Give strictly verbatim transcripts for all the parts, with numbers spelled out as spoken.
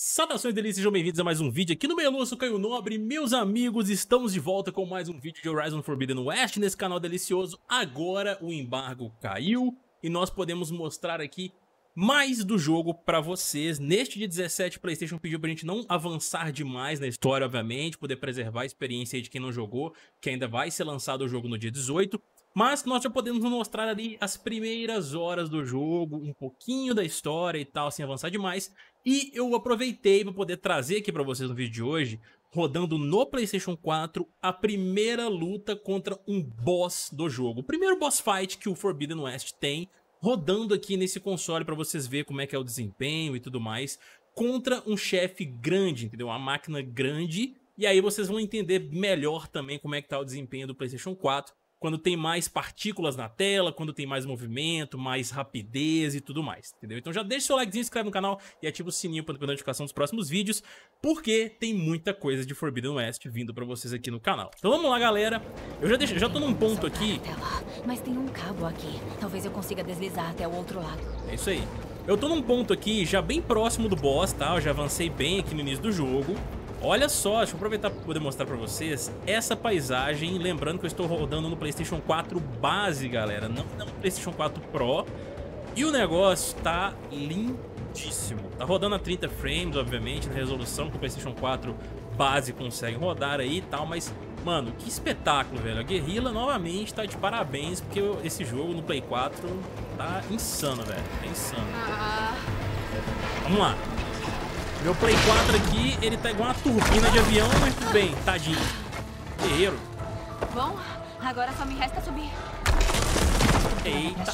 Saudações delícias, sejam bem-vindos a mais um vídeo aqui no Meia Lua, eu sou Caio Nobre. Meus amigos, estamos de volta com mais um vídeo de Horizon Forbidden West nesse canal delicioso. Agora o embargo caiu e nós podemos mostrar aqui mais do jogo pra vocês. Neste dia dezessete, o PlayStation pediu pra gente não avançar demais na história, obviamente, poder preservar a experiência aí de quem não jogou, que ainda vai ser lançado o jogo no dia dezoito. Mas nós já podemos mostrar ali as primeiras horas do jogo, um pouquinho da história e tal, sem avançar demais. E eu aproveitei para poder trazer aqui para vocês no vídeo de hoje, rodando no PlayStation quatro, a primeira luta contra um boss do jogo. O primeiro boss fight que o Forbidden West tem, rodando aqui nesse console para vocês verem como é que é o desempenho e tudo mais, contra um chefe grande, entendeu? Uma máquina grande. E aí vocês vão entender melhor também como é que tá o desempenho do PlayStation quatro. Quando tem mais partículas na tela, quando tem mais movimento, mais rapidez e tudo mais, entendeu? Então já deixa o seu likezinho, se inscreve no canal e ativa o sininho para ter notificação dos próximos vídeos, porque tem muita coisa de Forbidden West vindo pra vocês aqui no canal. Então vamos lá, galera. Eu já, deixo, já tô num ponto aqui... Até lá, mas tem um cabo aqui. Talvez eu consiga deslizar até o outro lado. É isso aí. Eu tô num ponto aqui já bem próximo do boss, tá? Eu já avancei bem aqui no início do jogo. Olha só, deixa eu aproveitar para poder mostrar para vocês essa paisagem, lembrando que eu estou rodando no PlayStation quatro base, galera, não no PlayStation quatro Pro, e o negócio tá lindíssimo. Tá rodando a trinta frames, obviamente, na resolução que o PlayStation quatro base consegue rodar aí e tal, mas, mano, que espetáculo, velho. A Guerrilla novamente tá de parabéns, porque esse jogo no Play quatro tá insano, velho, tá insano. Ah. Vamos lá. Meu Play quatro aqui, ele tá igual uma turbina de avião, mas tudo bem, tadinho. Guerreiro. Bom, agora só me resta subir. Eita.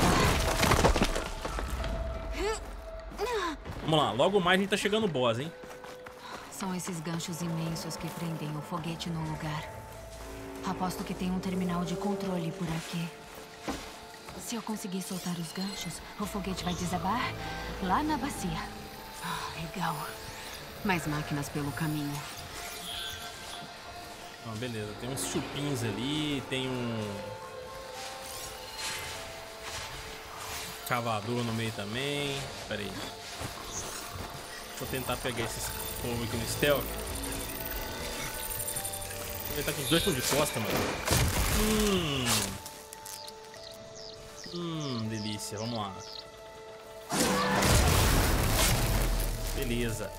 Vamos lá, logo mais a gente tá chegando no boss, hein? São esses ganchos imensos que prendem o foguete no lugar. Aposto que tem um terminal de controle por aqui. Se eu conseguir soltar os ganchos, o foguete vai desabar lá na bacia. Ah, legal. Mais máquinas pelo caminho. Ah, beleza, tem uns chupins ali, tem um cavador no meio também. Pera aí. Deixa eu tentar pegar esses povos aqui no stealth. Ele tá com os dois estão de costa, mano. Hum. Hum, delícia, vamos lá. Beleza.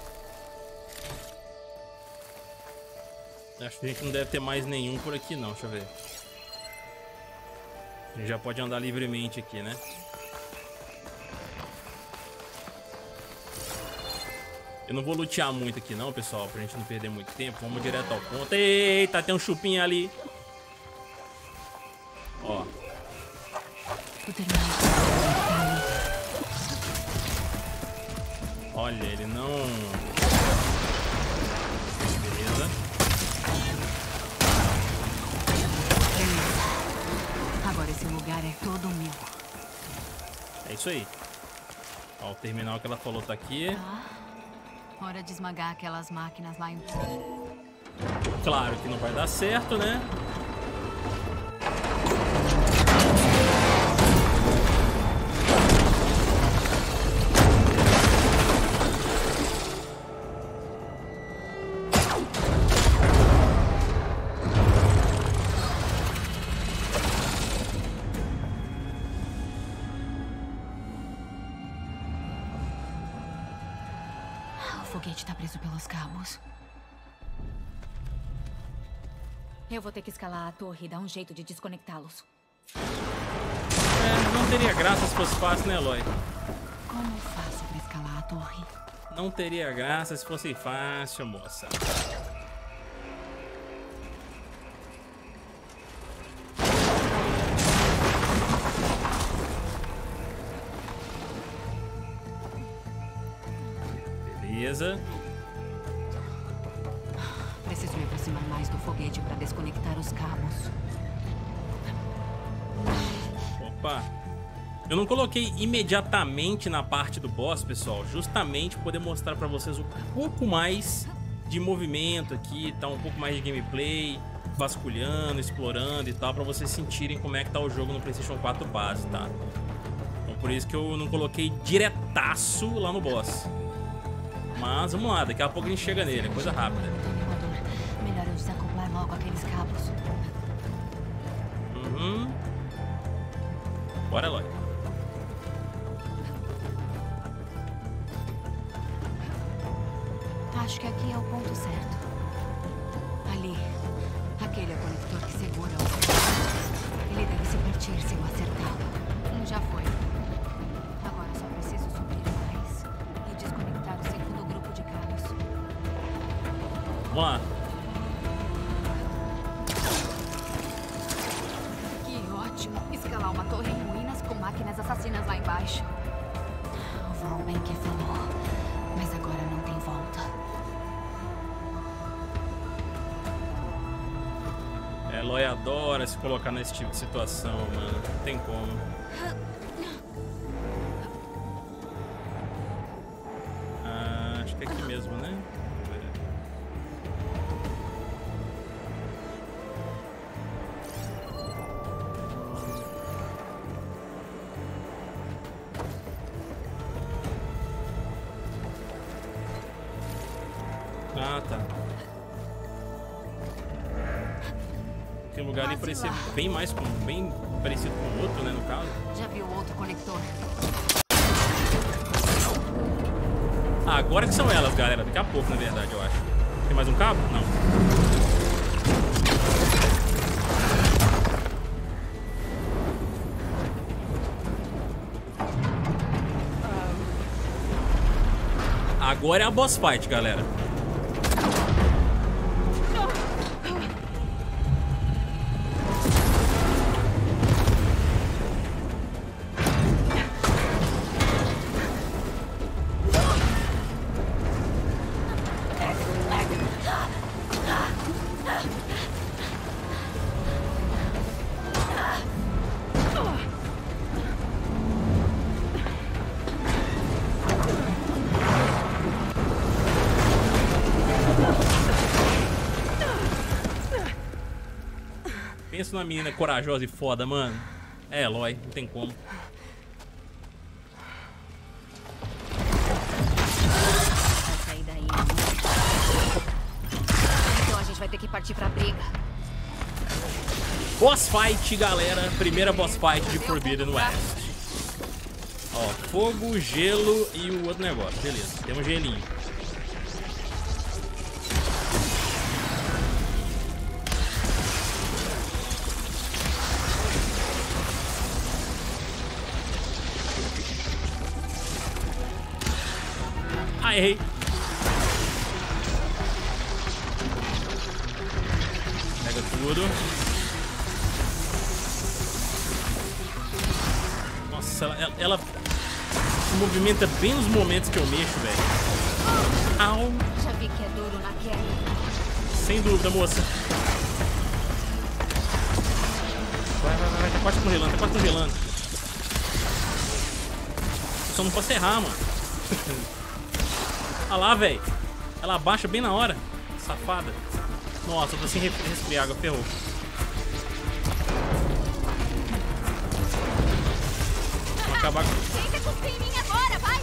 Acho que a gente não deve ter mais nenhum por aqui não, deixa eu ver. A gente já pode andar livremente aqui, né? Eu não vou lutear muito aqui não, pessoal, pra gente não perder muito tempo. Vamos direto ao ponto. Eita, tem um chupinho ali. Ó. Olha, ele não... Beleza. Agora esse lugar é todo meu. É isso aí. Ó, o terminal que ela falou tá aqui. Ah, hora de esmagar aquelas máquinas lá em pó. Claro que não vai dar certo, né? O foguete tá preso pelos cabos. Eu vou ter que escalar a torre e dar um jeito de desconectá-los. É, não teria graça se fosse fácil, né, Eloy? Como faço pra escalar a torre? Não teria graça se fosse fácil, moça. Beleza. Preciso me aproximar mais do foguete para desconectar os cabos. Opa. Eu não coloquei imediatamente na parte do boss, pessoal, justamente para poder mostrar para vocês um pouco mais de movimento aqui, tá um pouco mais de gameplay, vasculhando, explorando e tal, para vocês sentirem como é que tá o jogo no PlayStation quatro base, tá? Então por isso que eu não coloquei diretaço lá no boss. Mas vamos lá, daqui a pouco a gente chega nele, é coisa rápida. Melhor eu desacoplar logo aqueles cabos. Uhum. Bora, Eloy. Acho que aqui é o ponto certo. Ali. Aquele é o conector que segura o... Ele deve se partir se eu acertá-lo. Um já foi. Agora só preciso subir mais e desconectar o segundo grupo de cabos. Vamos lá. Que ótimo! Escalar uma torre em ruínas com máquinas assassinas lá embaixo. O Von bem que falou, mas agora não tem volta. Eloy adora se colocar nesse tipo de situação, mano. Não tem como. Ah, acho que é aqui mesmo, né? Ah, tá. Tem um lugar ali parecer bem mais com, bem parecido com o outro, né, no caso. Já viu outro conector? Ah, agora que são elas, galera. Daqui a pouco, na verdade, eu acho. Tem mais um cabo? Não. Agora é a boss fight, galera. Pensa numa menina corajosa e foda, mano. É Eloy, não tem como. Vai sair daí. Então a gente vai ter que partir pra briga. Boss fight, galera. Primeira boss fight de Forbidden West. Ó, fogo, gelo e o outro negócio. Beleza, tem um gelinho. Ah, errei. Pega tudo. Nossa, ela, ela, ela se movimenta bem nos momentos que eu mexo, velho. Au. Já vi que é duro na queda. Sem dúvida, moça. Vai, vai, vai, tá quase congelando, tá quase congelando. Só não pode errar, mano. Olha lá, velho. Ela abaixa bem na hora. Safada. Nossa, eu tô sem resfriar, água, ferrou. Vou acabar com... Tenta cuspir em mim agora, vai!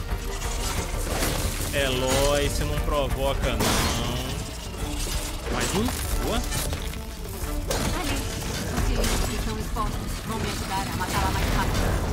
Eloy, você não provoca, não. Mais um? Boa. Ali. Os cilindros que estão expostos vão me ajudar a matá-la mais rápido.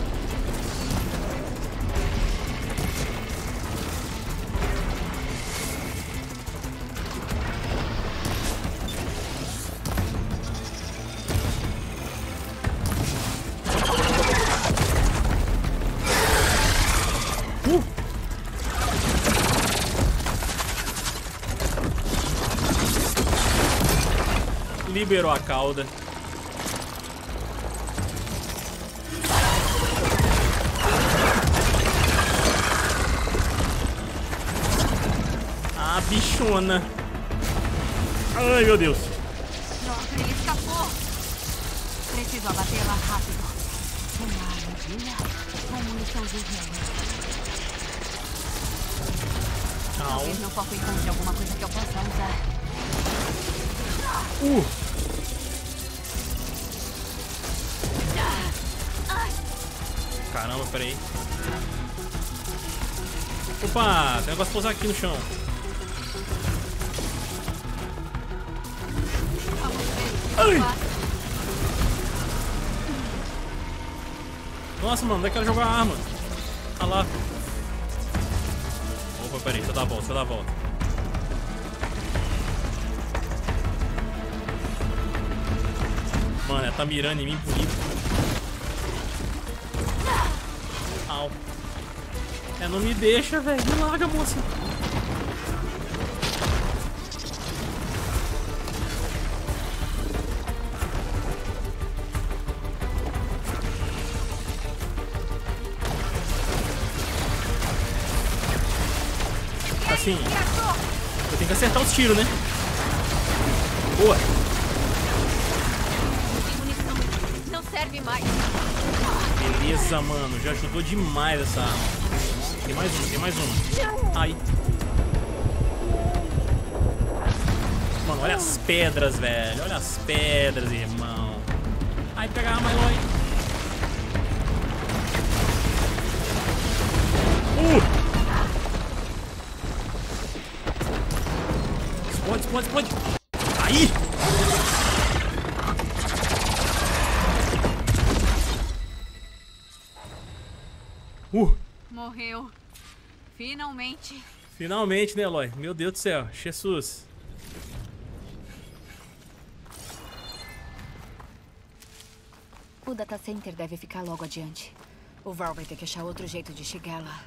Liberou a cauda. Ah, bichona. Ai, meu Deus. Droga, ele escapou. Preciso abatê-la rápido. Uma armadilha com munição de gelo. Talvez meu foco encontre alguma coisa que eu possa usar. Uh! Caramba, peraí. Opa, tem um negócio pra usar aqui no chão. Ai. Nossa, mano, onde é que ela jogou a arma? Ah lá. Opa, peraí, deixa eu dar a volta, deixa eu dar a volta. Mano, ela tá mirando em mim bonito. Au. É, não me deixa, velho. Me larga, moça. Assim, eu tenho que acertar os tiros, né? Boa. Não serve mais. Beleza, mano. Já ajudou demais essa arma. Tem mais uma, tem mais uma. Ai. Mano, olha as pedras, velho. Olha as pedras, irmão. Ai, pega a arma, Eloy. Uh! Explode, explode, explode. Aí! Uh! Morreu. Finalmente. Finalmente, né, Eloy? Meu Deus do céu. Jesus. O data center deve ficar logo adiante. O Val vai ter que achar outro jeito de chegar lá.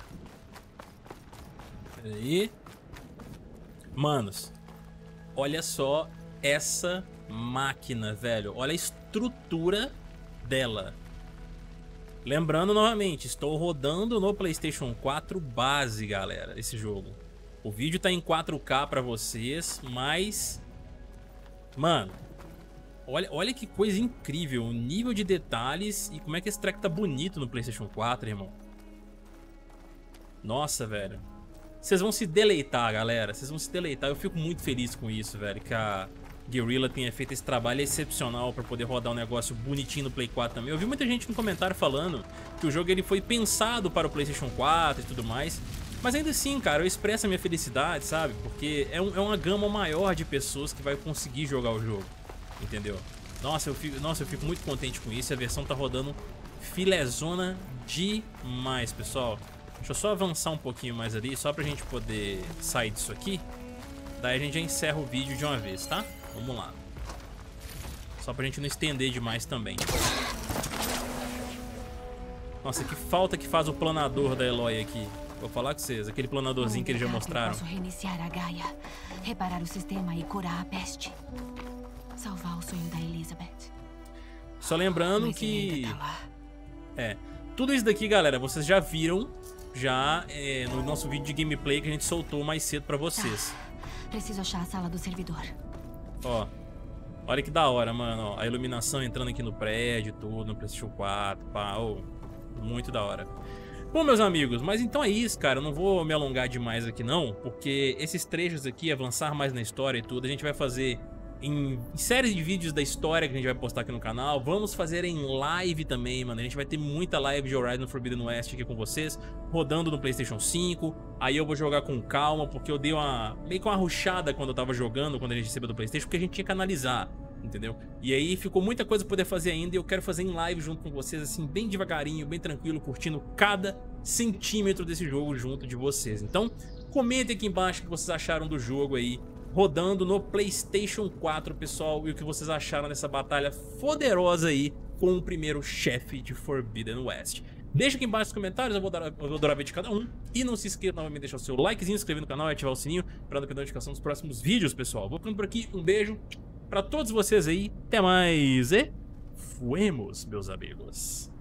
Peraí. Manos, olha só essa máquina, velho. Olha a estrutura dela. Lembrando novamente, estou rodando no PlayStation quatro base, galera, esse jogo. O vídeo tá em quatro K pra vocês, mas... Mano, olha, olha que coisa incrível, o nível de detalhes e como é que esse treco tá bonito no PlayStation quatro, irmão. Nossa, velho. Vocês vão se deleitar, galera, vocês vão se deleitar. Eu fico muito feliz com isso, velho, que a Guerrilla tenha feito esse trabalho excepcional pra poder rodar um negócio bonitinho no Play quatro também. Eu vi muita gente no comentário falando que o jogo ele foi pensado para o PlayStation quatro e tudo mais. Mas ainda assim, cara, eu expresso a minha felicidade, sabe? Porque é, um, é uma gama maior de pessoas que vai conseguir jogar o jogo, entendeu? Nossa eu, fico, nossa, eu fico muito contente com isso. A versão tá rodando filezona demais, pessoal. Deixa eu só avançar um pouquinho mais ali, só pra gente poder sair disso aqui. Daí a gente já encerra o vídeo de uma vez, tá? Vamos lá. Só pra gente não estender demais também. Nossa, que falta que faz o planador da Eloy aqui. Vou falar com vocês, aquele planadorzinho que eles já mostraram. Posso reiniciar a Gaia, reparar o sistema e curar a peste. Salvar o sonho da Elizabeth. Só lembrando Mas que... tá lá. É, tudo isso daqui, galera, vocês já viram já é, no nosso vídeo de gameplay que a gente soltou mais cedo pra vocês. Tá. Preciso achar a sala do servidor. Ó, olha que da hora, mano, ó, a iluminação entrando aqui no prédio, tudo, no PlayStation quatro, pá, ó, muito da hora. Bom, meus amigos, mas então é isso, cara, eu não vou me alongar demais aqui não, porque esses trechos aqui, avançar mais na história e tudo, a gente vai fazer em, em séries de vídeos da história que a gente vai postar aqui no canal. Vamos fazer em live também, mano, a gente vai ter muita live de Horizon Forbidden West aqui com vocês, rodando no PlayStation cinco. Aí eu vou jogar com calma, porque eu dei uma meio que uma rushada quando eu tava jogando, quando a gente recebeu do PlayStation, porque a gente tinha que analisar, entendeu? E aí ficou muita coisa pra poder fazer ainda, e eu quero fazer em live junto com vocês, assim, bem devagarinho, bem tranquilo, curtindo cada centímetro desse jogo junto de vocês. Então, comentem aqui embaixo o que vocês acharam do jogo aí, rodando no PlayStation quatro, pessoal, e o que vocês acharam dessa batalha poderosa aí com o primeiro chefe de Forbidden West. Deixa aqui embaixo nos comentários, eu vou adorar, eu vou adorar ver de cada um. E não se esqueça novamente de deixar o seu likezinho, se inscrever no canal e ativar o sininho para não perder a notificação dos próximos vídeos, pessoal. Vou ficando por aqui, um beijo pra todos vocês aí, até mais e fuemos, meus amigos.